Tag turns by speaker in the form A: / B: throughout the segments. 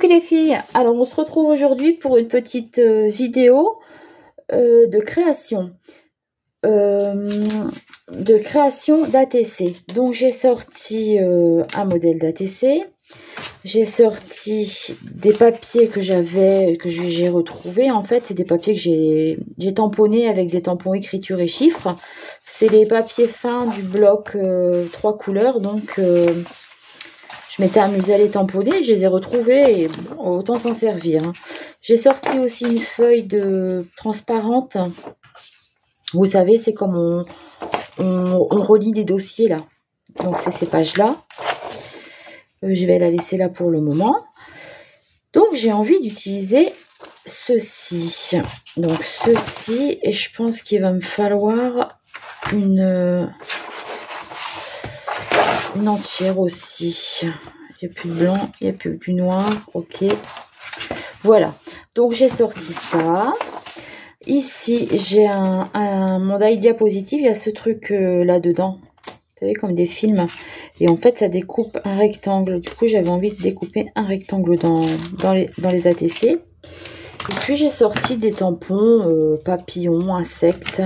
A: Coucou les filles, alors on se retrouve aujourd'hui pour une petite vidéo de création d'ATC. Donc j'ai sorti un modèle d'ATC, j'ai sorti des papiers que j'ai retrouvés. En fait, c'est des papiers que j'ai tamponnés avec des tampons écriture et chiffres. C'est les papiers fins du bloc 3 couleurs, donc je m'étais amusée à les tamponner, je les ai retrouvés et bon, autant s'en servir. Hein. J'ai sorti aussi une feuille de transparente. Vous savez, c'est comme on relie les dossiers là. Donc c'est ces pages-là. Je vais la laisser là pour le moment. Donc j'ai envie d'utiliser ceci. Donc ceci, et je pense qu'il va me falloir une entière aussi. Il n'y a plus de blanc, il n'y a plus que du noir. Ok. Voilà. Donc j'ai sorti ça. Ici, j'ai mon die diapositive. Il y a ce truc là-dedans. Vous savez, comme des films. Et en fait, ça découpe un rectangle. Du coup, j'avais envie de découper un rectangle dans les ATC. Et puis, j'ai sorti des tampons papillons, insectes.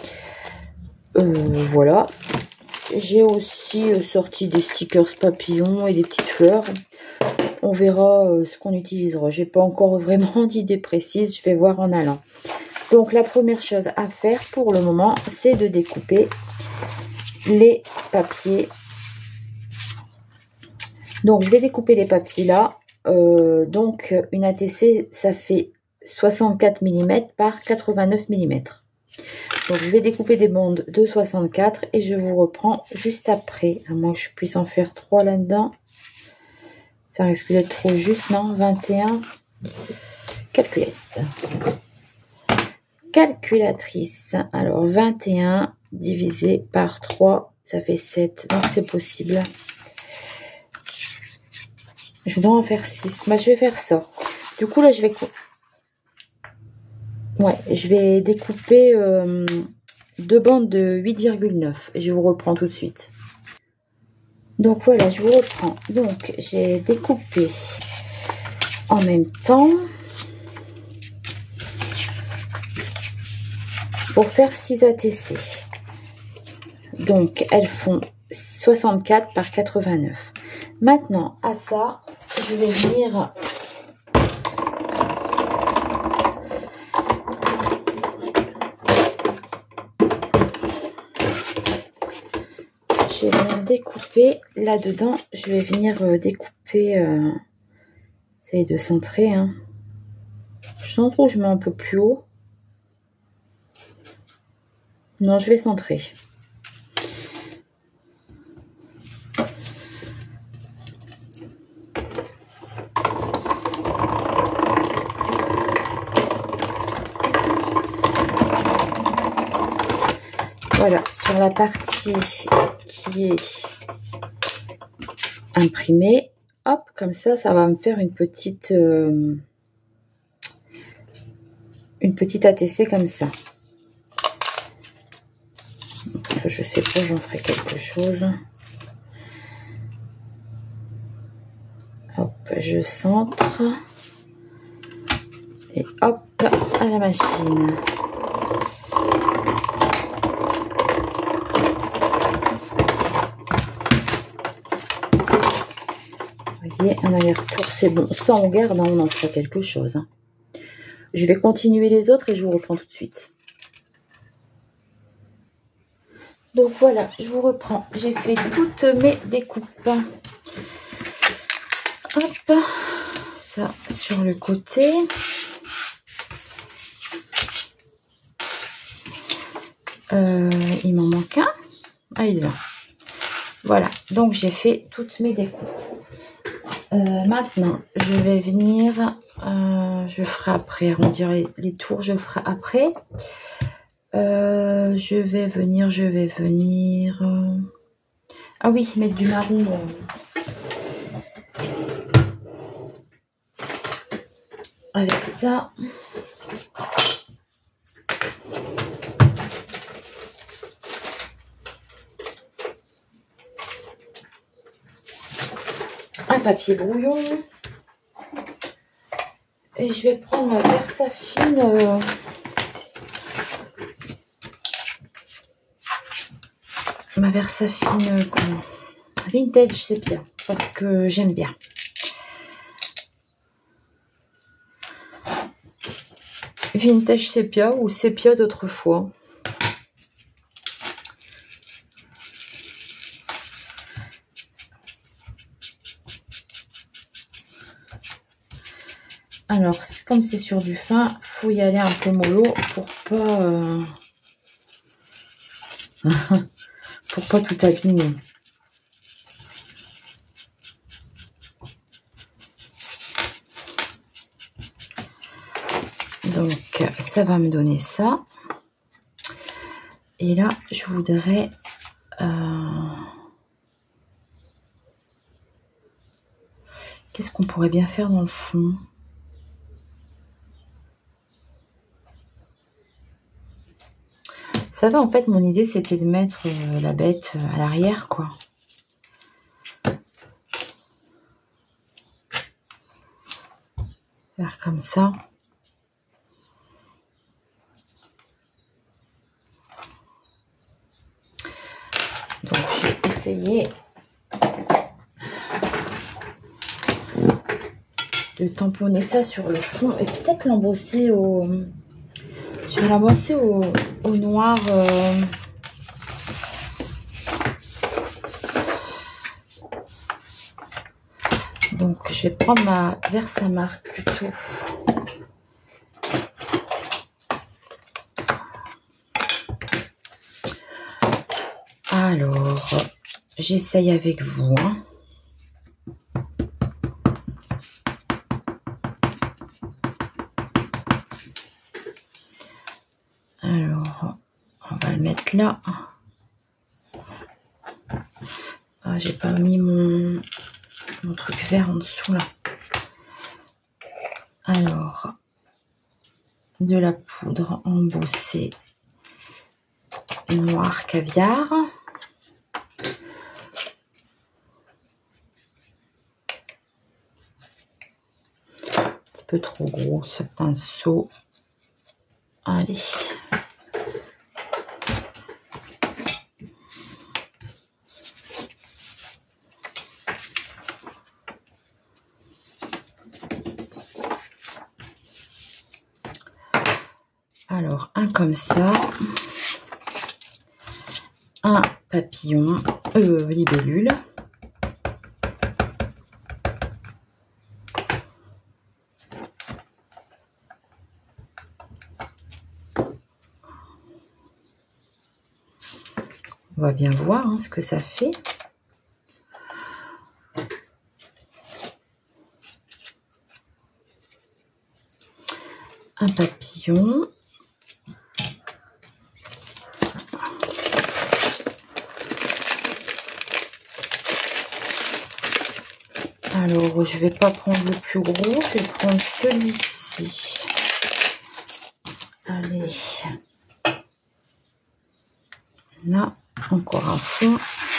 A: Voilà. J'ai aussi sorti des stickers papillons et des petites fleurs. On verra ce qu'on utilisera. J'ai pas encore vraiment d'idée précise. Je vais voir en allant. Donc, la première chose à faire pour le moment, c'est de découper les papiers. Donc, je vais découper les papiers là. Donc, une ATC, ça fait 64 mm par 89 mm. Donc, je vais découper des bandes de 64 et je vous reprends juste après. À moins que je puisse en faire 3 là-dedans. Ça risque d'être trop juste, non? 21. Calculette. Calculatrice. Alors, 21 divisé par 3, ça fait 7. Donc, c'est possible. Je dois en faire 6. Moi, je vais faire ça. Du coup, là, je vais découper 2 bandes de 8,9. Et je vous reprends tout de suite. Donc, voilà, je vous reprends. Donc, j'ai découpé en même temps pour faire 6 ATC. Donc, elles font 64 par 89. Maintenant, à ça, je vais venir découper là-dedans. Je vais venir découper. Essaye de centrer. Hein. Je centre ou je mets un peu plus haut. Non, je vais centrer. Voilà, sur la partie qui est imprimée, hop, comme ça, ça va me faire une petite ATC comme ça. Je sais pas, j'en ferai quelque chose. Hop, je centre. Et hop, à la machine. Vous voyez, un aller-retour, c'est bon. Ça, on garde, hein, on en fera quelque chose. Hein. Je vais continuer les autres et je vous reprends tout de suite. Donc voilà, je vous reprends. J'ai fait toutes mes découpes. Hop, ça sur le côté. Il m'en manque un. Ah, il est là. Voilà, donc j'ai fait toutes mes découpes. Maintenant, je vais venir, je ferai après, arrondir les tours, je ferai après. Je vais venir. Ah oui, mettre du marron. Avec ça. Un papier brouillon. Et je vais prendre ma Versafine. Ma Versafine Vintage Sépia. Parce que j'aime bien. Vintage Sépia ou Sépia d'autrefois. Alors, comme c'est sur du fin, faut y aller un peu mollo pour pas pour pas tout abîmer. Donc, ça va me donner ça. Et là, je voudrais qu'est-ce qu'on pourrait bien faire dans le fond? Ça va, en fait, mon idée, c'était de mettre la bête à l'arrière, quoi. Faire comme ça. Donc, je vais essayer de tamponner ça sur le fond et peut-être l'embosser au... Je vais l'embosser au noir. Donc, je vais prendre ma Versamark plutôt. Alors, j'essaye avec vous. Hein. Alors, on va le mettre là. Ah, j'ai pas mis mon truc vert en dessous là. Alors, de la poudre embossée noir caviar. Un petit peu trop gros ce pinceau. Allez. Alors, un comme ça, un papillon, libellule. On va bien voir hein, ce que ça fait. Un papillon. Alors, je vais pas prendre le plus gros, je vais prendre celui-ci. Allez. Là, encore un fond.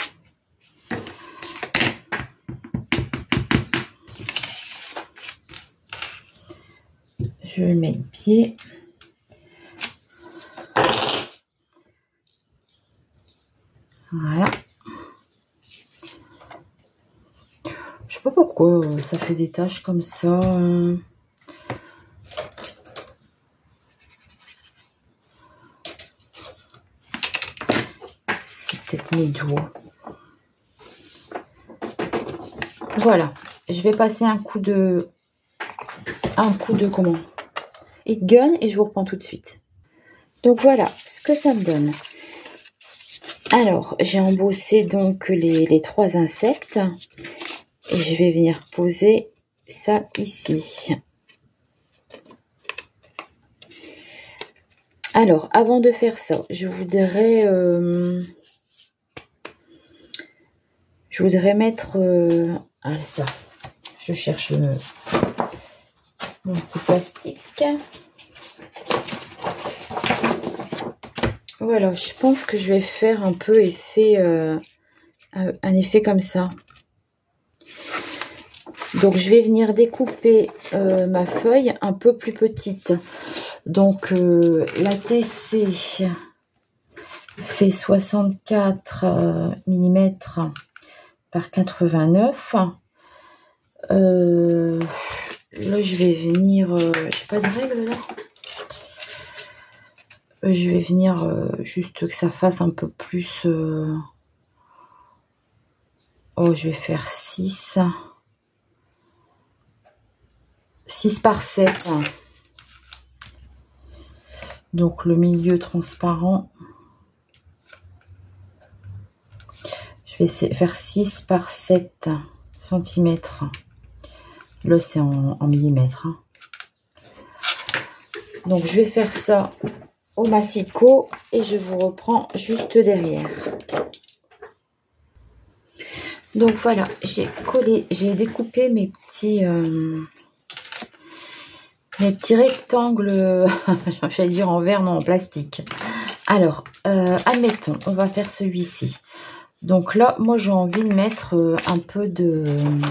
A: Je vais mettre le pied. Voilà. Je sais pas pourquoi ça fait des taches comme ça. C'est peut-être mes doigts. Voilà. Je vais passer un coup de comment? Heat gun et je vous reprends tout de suite. Donc voilà ce que ça me donne. Alors, j'ai embossé donc les 3 insectes et je vais venir poser ça ici. Alors, avant de faire ça, je voudrais mettre ça. Je cherche mon petit plastique. Voilà, je pense que je vais faire un peu effet, un effet comme ça. Donc je vais venir découper ma feuille un peu plus petite. Donc la TC fait 64 mm par 89. Là je vais venir, j'ai pas de règle là. Je vais venir juste que ça fasse un peu plus. Oh, je vais faire 6 par 7. Donc le milieu transparent. Je vais faire 6 par 7 cm. Là, c'est en millimètres. Hein. Donc, je vais faire ça au massicot et je vous reprends juste derrière. Donc, voilà, j'ai collé, j'ai découpé mes petits rectangles, j'allais dire en verre, non, en plastique. Alors, admettons, on va faire celui-ci. Donc là, moi, j'ai envie de mettre un peu de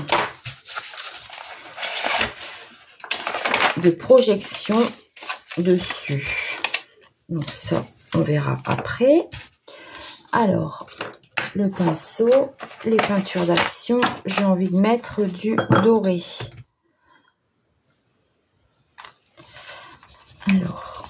A: projection dessus. Donc ça, on verra après. Alors, le pinceau, les peintures d'action, j'ai envie de mettre du doré. Alors,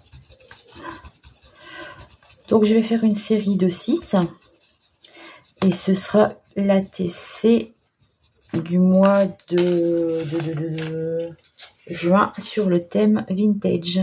A: donc je vais faire une série de 6 et ce sera la TC du mois de juin sur le thème vintage.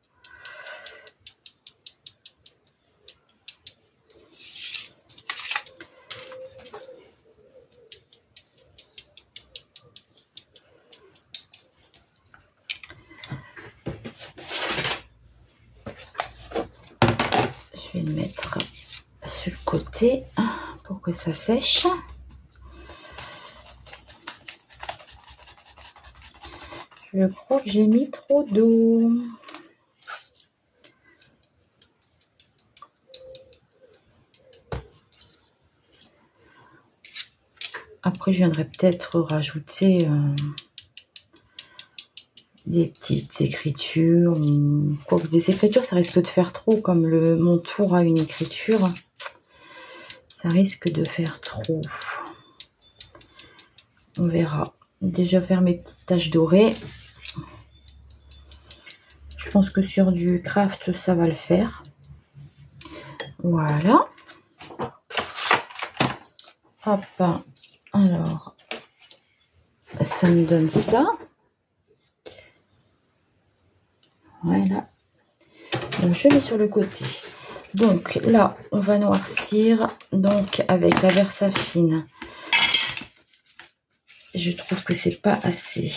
A: Je vais le mettre sur le côté pour que ça sèche. Je crois que j'ai mis trop d'eau. Après, je viendrai peut-être rajouter des petites écritures. Quoique des écritures, ça risque de faire trop. Comme mon tour a une écriture, ça risque de faire trop. On verra. Déjà faire mes petites taches dorées. Je pense que sur du craft, ça va le faire. Voilà. Hop. Alors, ça me donne ça. Voilà. Donc, je mets sur le côté. Donc là, on va noircir. Donc avec la Versafine. Je trouve que c'est pas assez.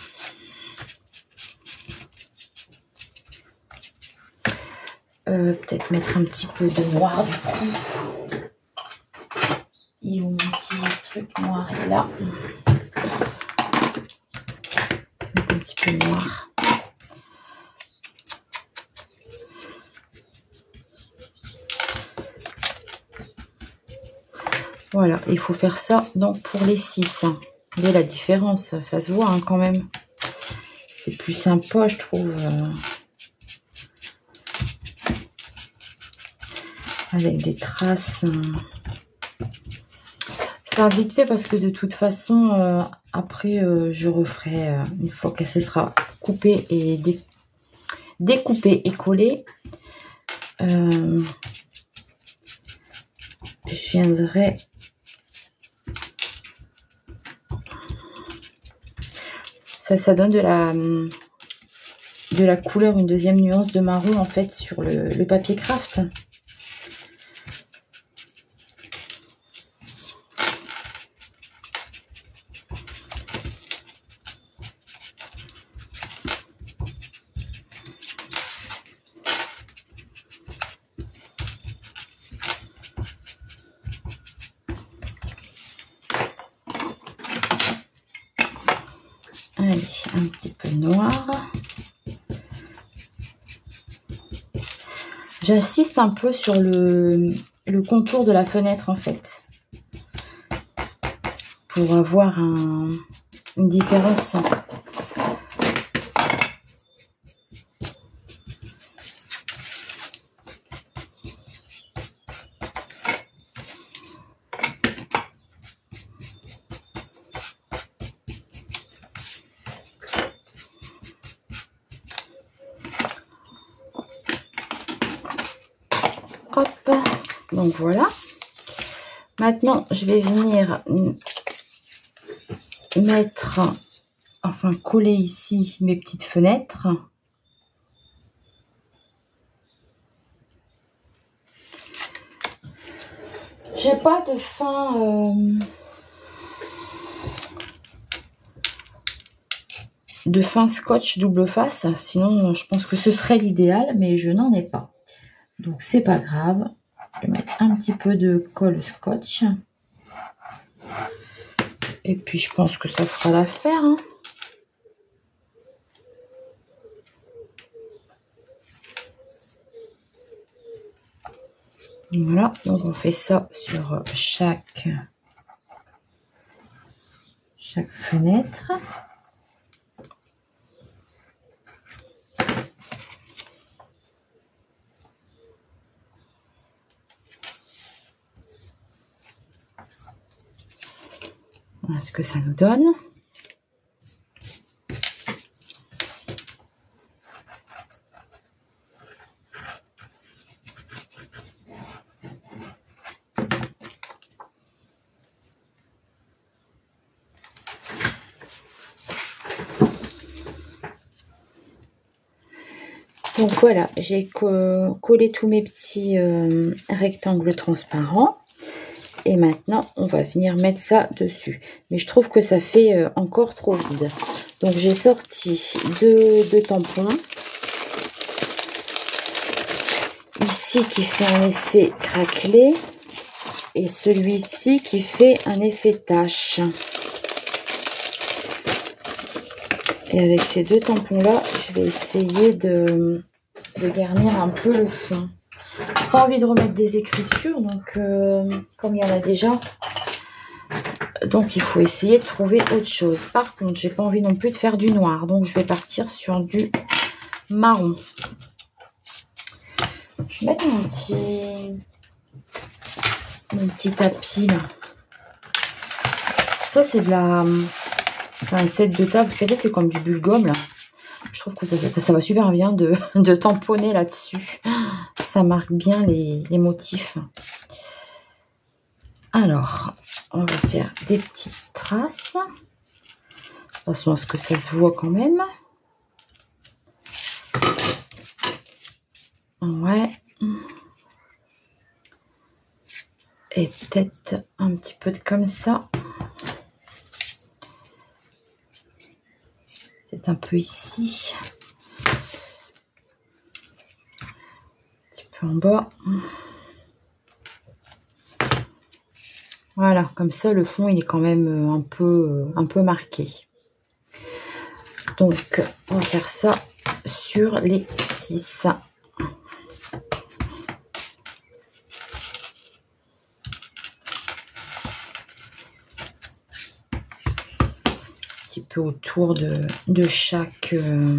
A: Peut-être mettre un petit peu de noir du coup. Et mon petit truc noir est là. Mettre un petit peu noir. Voilà, il faut faire ça donc pour les 6. Vous voyez la différence, ça se voit hein, quand même. C'est plus sympa, je trouve. Avec des traces. Je fais vite fait parce que de toute façon, après, je referai une fois que ce sera coupé et découpé et collé. Je viendrai ça donne de la couleur, une deuxième nuance de marron en fait sur le papier craft. Allez, un petit peu noir. J'insiste un peu sur le contour de la fenêtre en fait. Pour avoir une différence. Hop, donc voilà. Maintenant, je vais venir mettre, enfin coller ici mes petites fenêtres. J'ai pas de fin scotch double face, sinon je pense que ce serait l'idéal, mais je n'en ai pas. Donc c'est pas grave, je vais mettre un petit peu de colle scotch. Et puis je pense que ça fera l'affaire. Hein. Voilà, donc on fait ça sur chaque fenêtre. Voilà ce que ça nous donne. Donc voilà, j'ai collé tous mes petits rectangles transparents. Et maintenant, on va venir mettre ça dessus. Mais je trouve que ça fait encore trop vide. Donc j'ai sorti deux tampons. Ici qui fait un effet craquelé. Et celui-ci qui fait un effet tache. Et avec ces deux tampons-là, je vais essayer de garnir un peu le fond. J'ai pas envie de remettre des écritures, donc comme il y en a déjà, donc il faut essayer de trouver autre chose. Par contre, j'ai pas envie non plus de faire du noir, donc je vais partir sur du marron. Je vais mettre mon petit tapis là. Ça c'est un set de table, vous savez, c'est comme du bulle-gomme là. Je trouve que ça va super bien de tamponner là-dessus. Ça marque bien les motifs. Alors, on va faire des petites traces. De toute façon, est-ce que ça se voit quand même? Ouais. Et peut-être un petit peu de comme ça. C'est un peu ici. Un petit peu en bas. Voilà, comme ça le fond il est quand même un peu marqué. Donc on va faire ça sur les 6. Un petit peu autour de chaque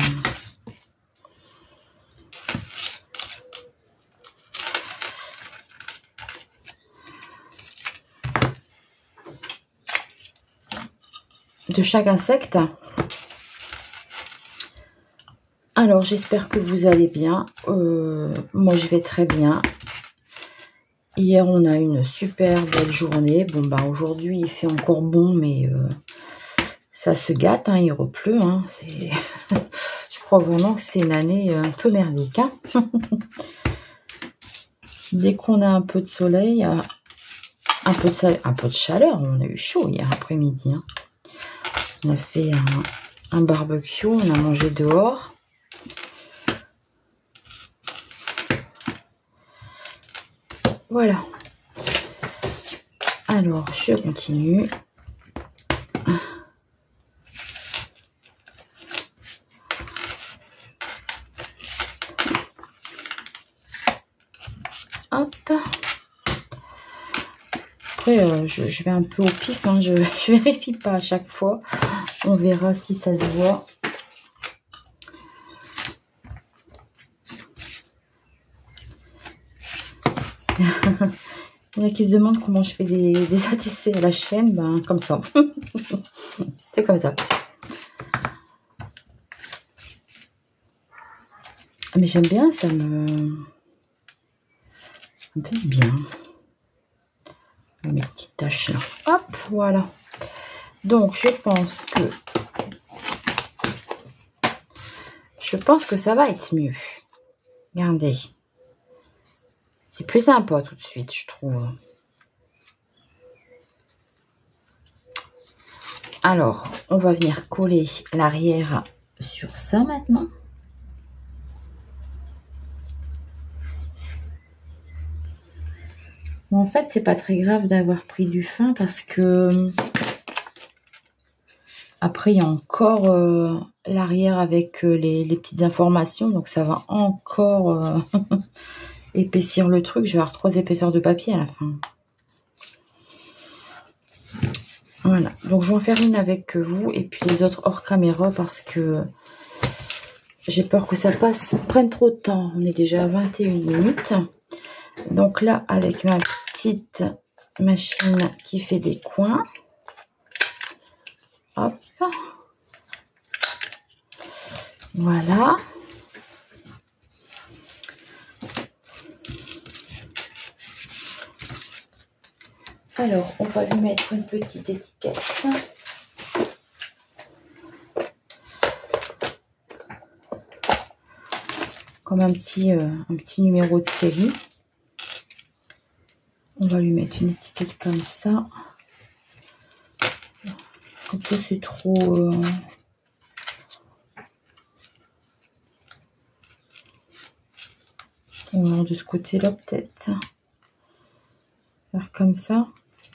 A: insecte. Alors j'espère que vous allez bien. Moi je vais très bien. Hier on a une super belle journée. Bon bah aujourd'hui il fait encore bon, mais ça se gâte, hein, il repleut. Hein, je crois vraiment que c'est une année un peu merdique. Hein. Dès qu'on a un peu de soleil, un peu de chaleur, on a eu chaud hier après-midi. Hein. On a fait un barbecue, on a mangé dehors. Voilà. Alors, je continue. Hop. Après, je vais un peu au pif, hein, je vérifie pas à chaque fois. On verra si ça se voit. Il y en a qui se demandent comment je fais des ATC à la chaîne. Ben, comme ça. C'est comme ça. Mais j'aime bien, ça me fait du bien. Mes petites taches là. Hop, voilà. Donc, je pense que ça va être mieux. Regardez. C'est plus sympa tout de suite, je trouve. Alors, on va venir coller l'arrière sur ça maintenant. Bon, en fait, c'est pas très grave d'avoir pris du fin parce que après, il y a encore l'arrière avec les petites informations. Donc, ça va encore épaissir le truc. Je vais avoir 3 épaisseurs de papier à la fin. Voilà. Donc, je vais en faire une avec vous et puis les autres hors caméra parce que j'ai peur que ça prenne trop de temps. On est déjà à 21 minutes. Donc là, avec ma petite machine qui fait des coins. Hop. Voilà. Alors, on va lui mettre une petite étiquette. Comme un petit numéro de série. On va lui mettre une étiquette comme ça. Comme ça, c'est trop... Alors, de ce côté-là, peut-être. Faire comme ça.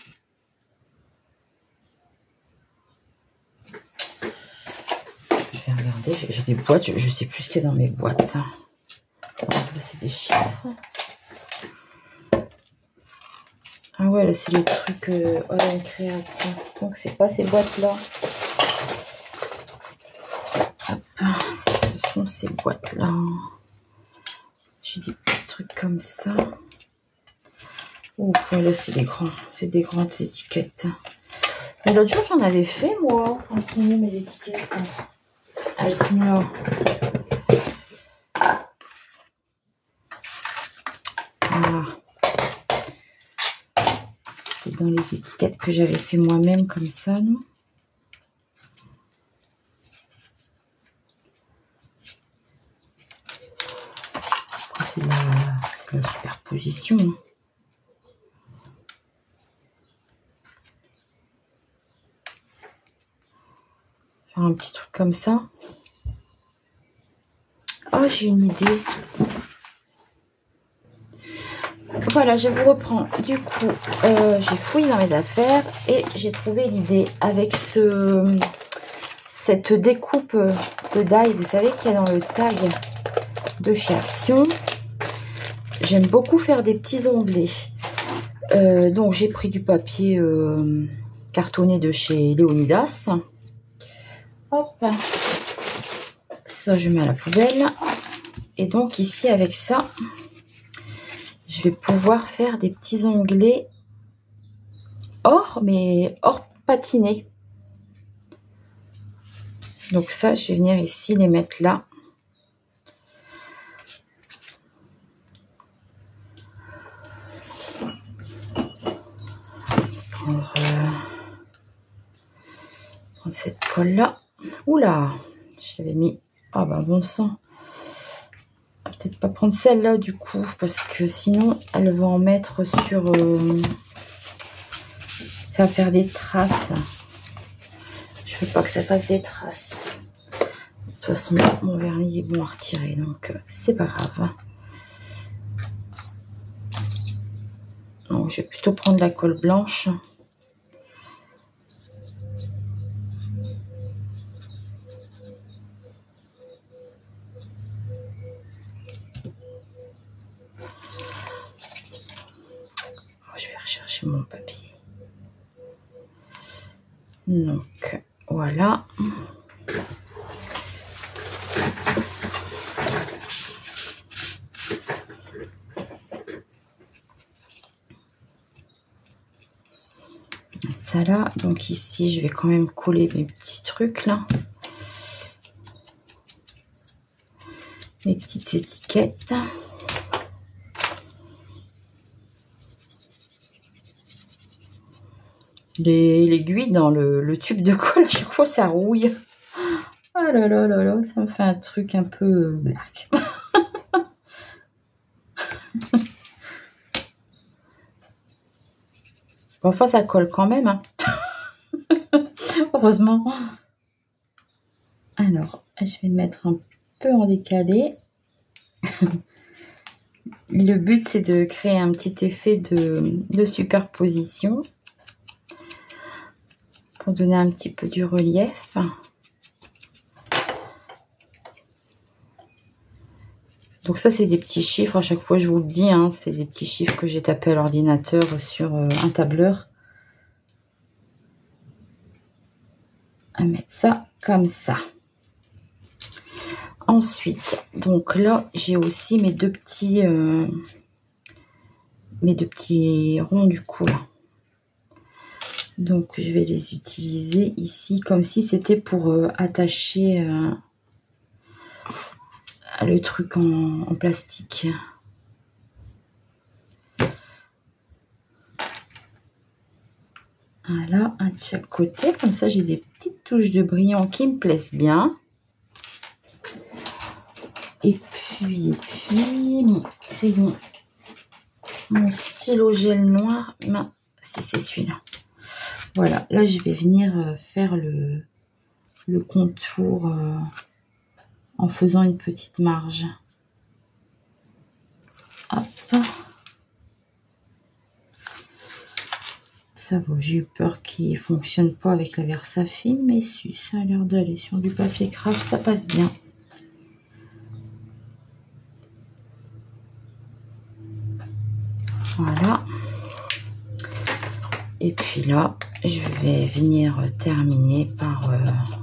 A: Je vais regarder. J'ai des boîtes. Je ne sais plus ce qu'il y a dans mes boîtes. C'est des chiffres. Ah ouais, là, c'est le truc All Create. Donc, c'est pas ces boîtes-là. Ce sont ces boîtes-là. J'ai des petits trucs comme ça. Oh, là, c'est des grandes étiquettes. Mais l'autre jour, j'en avais fait, moi. Elles sont où, mes étiquettes? Elles sont là. Voilà. C'est dans les étiquettes que j'avais fait moi-même, comme ça, non? C'est la superposition. Faire un petit truc comme ça. Oh, j'ai une idée. Voilà, je vous reprends. Du coup, j'ai fouillé dans mes affaires et j'ai trouvé l'idée avec cette découpe de die. Vous savez qu'il y a dans le tag de chez Action. J'aime beaucoup faire des petits onglets. Donc, j'ai pris du papier cartonné de chez Léonidas. Hop. Ça, je mets à la poubelle. Et donc, ici, avec ça, je vais pouvoir faire des petits onglets mais or patiné. Donc ça, je vais venir ici les mettre là. Prendre cette colle là. Oula, j'avais mis... Ah bah bon sang. Peut-être pas prendre celle-là du coup, parce que sinon, elle va en mettre sur... ça va faire des traces. Je veux pas que ça fasse des traces. De toute façon, mon vernis est bon à retirer, donc c'est pas grave. Donc, je vais plutôt prendre la colle blanche. Je vais rechercher mon papier. Donc, voilà. Ça là, donc ici je vais quand même coller mes petits trucs là, mes petites étiquettes. L'aiguille dans le tube de colle, à chaque fois ça rouille. Ah là là là là, ça me fait un truc un peu black. Bon, enfin ça colle quand même, hein. Heureusement. Alors, je vais le mettre un peu en décalé. Le but, c'est de créer un petit effet de superposition pour donner un petit peu du relief. Donc ça, c'est des petits chiffres. À chaque fois, je vous le dis, hein, c'est des petits chiffres que j'ai tapés à l'ordinateur sur un tableur. On va mettre ça comme ça. Ensuite, donc là, j'ai aussi mes deux petits ronds du coup là. Donc, je vais les utiliser ici comme si c'était pour attacher le truc en plastique. Voilà, un de chaque côté. Comme ça, j'ai des petites touches de brillant qui me plaisent bien. Et puis mon crayon, mon stylo gel noir. Ben, si c'est celui-là. Voilà, là, je vais venir faire le contour en faisant une petite marge. Hop. Ça va, j'ai eu peur qu'il ne fonctionne pas avec la Versafine, mais si, ça a l'air d'aller. Sur du papier craft, ça passe bien. Voilà. Et puis là, je vais venir terminer par...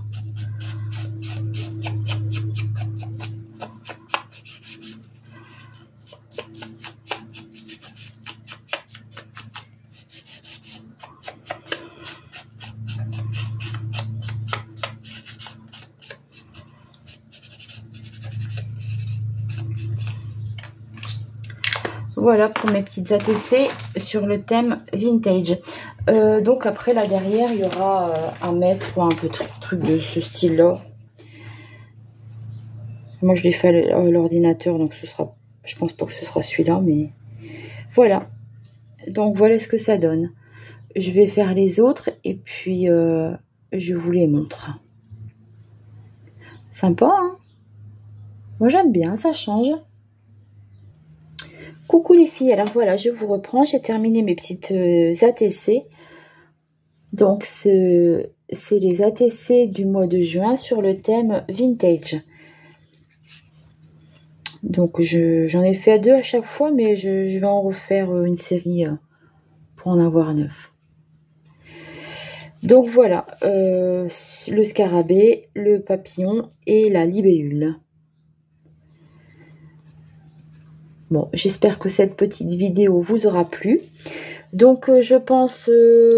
A: Voilà pour mes petites ATC sur le thème vintage. Donc après là derrière il y aura un mètre ou un peu truc de ce style là. Moi je l'ai fait à l'ordinateur donc ce sera, je pense pas que ce sera celui-là, mais voilà. Donc voilà ce que ça donne. Je vais faire les autres et puis je vous les montre. Sympa, hein? Moi j'aime bien, ça change. Coucou les filles, alors voilà, je vous reprends, j'ai terminé mes petites ATC. Donc c'est les ATC du mois de juin sur le thème vintage. Donc j'en ai fait 2 à chaque fois, mais je vais en refaire une série pour en avoir 9. Donc voilà, le scarabée, le papillon et la libellule. Bon, j'espère que cette petite vidéo vous aura plu. Donc, je pense...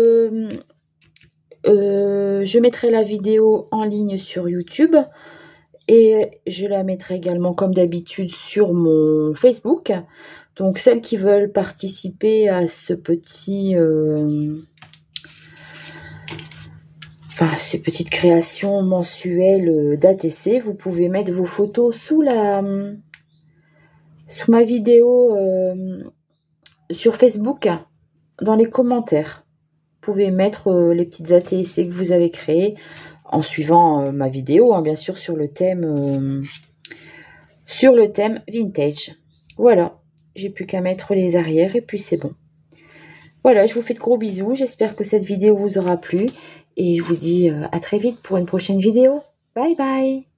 A: je mettrai la vidéo en ligne sur YouTube. Et je la mettrai également, comme d'habitude, sur mon Facebook. Donc, celles qui veulent participer à ce petit... enfin, ces petites créations mensuelles d'ATC, vous pouvez mettre vos photos sous ma vidéo sur Facebook, dans les commentaires. Vous pouvez mettre les petites ATC que vous avez créées en suivant ma vidéo, hein, bien sûr, sur le thème vintage. Voilà, j'ai plus qu'à mettre les arrières et puis c'est bon. Voilà, je vous fais de gros bisous. J'espère que cette vidéo vous aura plu et je vous dis à très vite pour une prochaine vidéo. Bye bye!